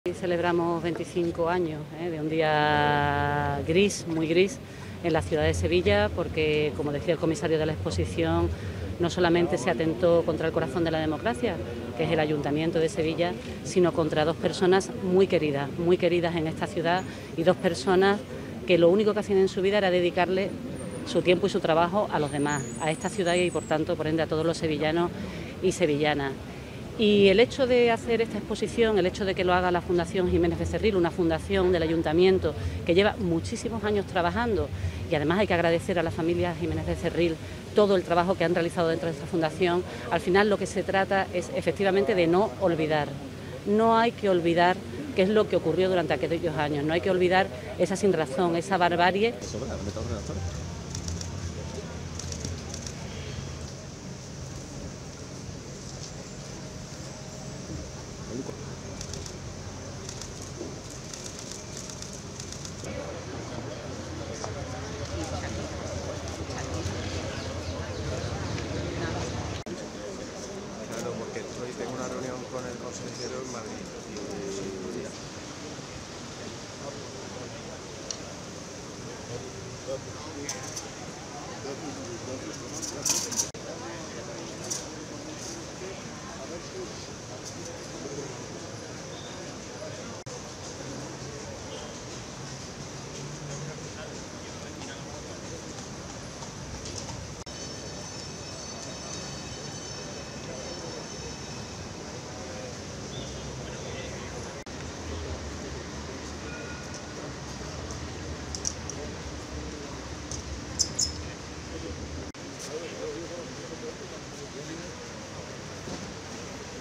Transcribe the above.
Hoy celebramos 25 años de un día gris, muy gris, en la ciudad de Sevilla, porque, como decía el comisario de la exposición, no solamente se atentó contra el corazón de la democracia, que es el Ayuntamiento de Sevilla, sino contra dos personas muy queridas en esta ciudad, y dos personas que lo único que hacían en su vida era dedicarle su tiempo y su trabajo a los demás, a esta ciudad y, por tanto, por ende, a todos los sevillanos y sevillanas. Y el hecho de hacer esta exposición, el hecho de que lo haga la Fundación Jiménez Becerril, una fundación del Ayuntamiento que lleva muchísimos años trabajando, y además hay que agradecer a la familia Jiménez Becerril todo el trabajo que han realizado dentro de esta fundación. Al final lo que se trata es efectivamente de no olvidar. No hay que olvidar qué es lo que ocurrió durante aquellos años, no hay que olvidar esa sinrazón, esa barbarie. Claro, porque tengo una reunión con el consejero en Madrid y